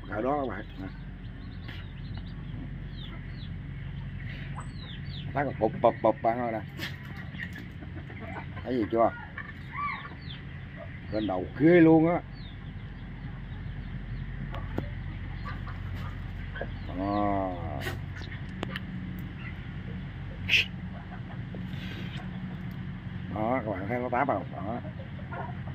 ở đó các bạn. Thấy còn bụp bụp bụp bạn ơi nè, thấy gì chưa, lên đầu ghê luôn á. Đó các bạn thấy nó táp không đó.